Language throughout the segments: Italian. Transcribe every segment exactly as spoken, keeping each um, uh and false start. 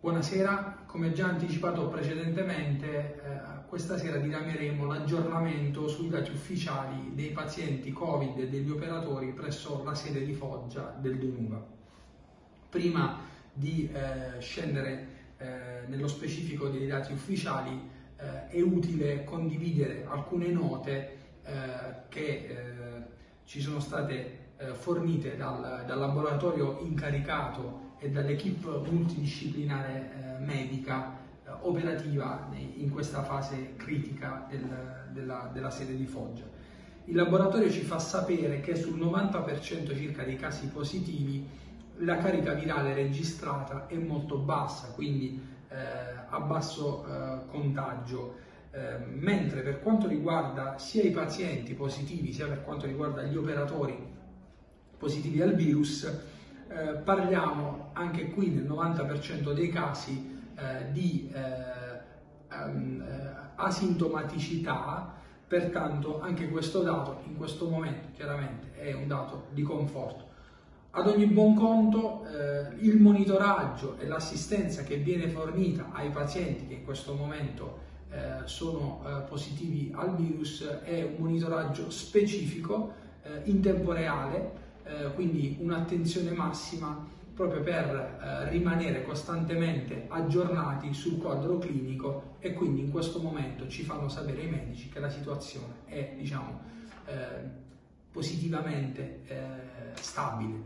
Buonasera, come già anticipato precedentemente, eh, questa sera dirameremo l'aggiornamento sui dati ufficiali dei pazienti Covid e degli operatori presso la sede di Foggia del DONUVA. Prima di eh, scendere eh, nello specifico dei dati ufficiali, eh, è utile condividere alcune note eh, che eh, ci sono state eh, fornite dal, dal laboratorio incaricato e dall'equipe multidisciplinare eh, medica eh, operativa in questa fase critica del, della, della sede di Foggia. Il laboratorio ci fa sapere che sul novanta per cento circa dei casi positivi la carica virale registrata è molto bassa, quindi eh, a basso eh, contagio, eh, mentre per quanto riguarda sia i pazienti positivi sia per quanto riguarda gli operatori positivi al virus, Eh, parliamo anche qui nel novanta per cento dei casi eh, di eh, um, asintomaticità, pertanto anche questo dato in questo momento chiaramente è un dato di conforto. Ad ogni buon conto eh, il monitoraggio e l'assistenza che viene fornita ai pazienti che in questo momento eh, sono eh, positivi al virus è un monitoraggio specifico eh, in tempo reale, Eh, quindi un'attenzione massima proprio per eh, rimanere costantemente aggiornati sul quadro clinico, e quindi in questo momento ci fanno sapere i medici che la situazione è, diciamo, eh, positivamente eh, stabile.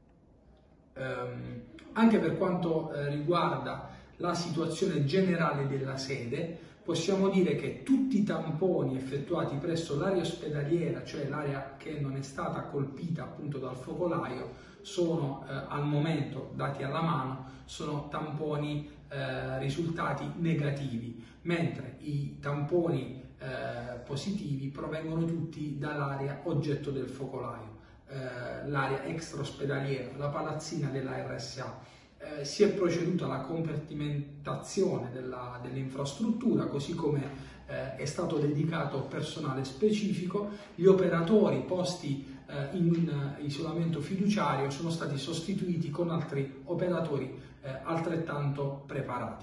Um, anche per quanto eh, riguarda la situazione generale della sede, possiamo dire che tutti i tamponi effettuati presso l'area ospedaliera, cioè l'area che non è stata colpita appunto dal focolaio, sono eh, al momento, dati alla mano, sono tamponi eh, risultati negativi, mentre i tamponi eh, positivi provengono tutti dall'area oggetto del focolaio, eh, l'area extraospedaliera, la palazzina della R S A. Eh, si è proceduto alla compartimentazione della, dell'infrastruttura, così come eh, è stato dedicato personale specifico. Gli operatori posti eh, in uh, isolamento fiduciario sono stati sostituiti con altri operatori eh, altrettanto preparati.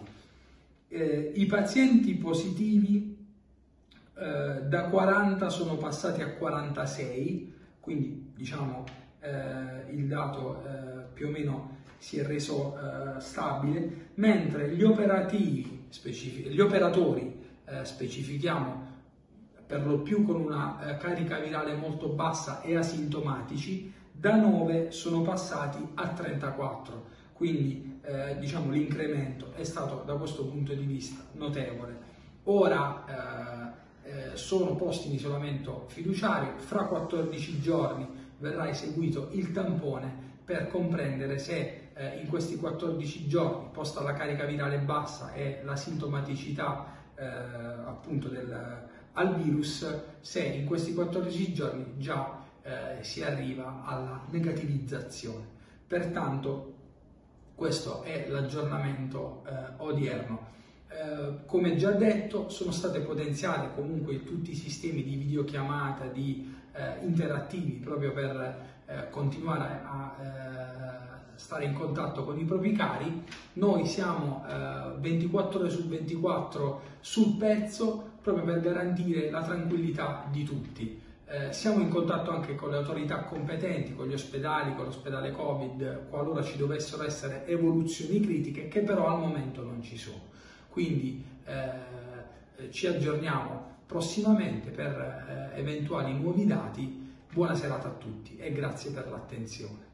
Eh, I pazienti positivi eh, da quaranta sono passati a quarantasei, quindi diciamo eh, il dato eh, più o meno si è reso eh, stabile, mentre gli operativi specifici, gli operatori eh, specifichiamo per lo più con una eh, carica virale molto bassa e asintomatici, da nove sono passati a trentaquattro, quindi eh, diciamo l'incremento è stato da questo punto di vista notevole. Ora eh, eh, sono posti in isolamento fiduciario, fra quattordici giorni verrà eseguito il tampone per comprendere se eh, in questi quattordici giorni, posta la carica virale bassa e la sintomaticità eh, appunto del, al virus, se in questi quattordici giorni già eh, si arriva alla negativizzazione. Pertanto questo è l'aggiornamento eh, odierno. Eh, come già detto, sono state potenziate comunque tutti i sistemi di videochiamata, di eh, interattivi, proprio per eh, continuare a eh, stare in contatto con i propri cari. Noi siamo eh, ventiquattro ore su ventiquattro sul pezzo, proprio per garantire la tranquillità di tutti. Eh, siamo in contatto anche con le autorità competenti, con gli ospedali, con l'ospedale Covid, qualora ci dovessero essere evoluzioni critiche, che però al momento non ci sono. Quindi eh, ci aggiorniamo prossimamente per eh, eventuali nuovi dati. Buona serata a tutti e grazie per l'attenzione.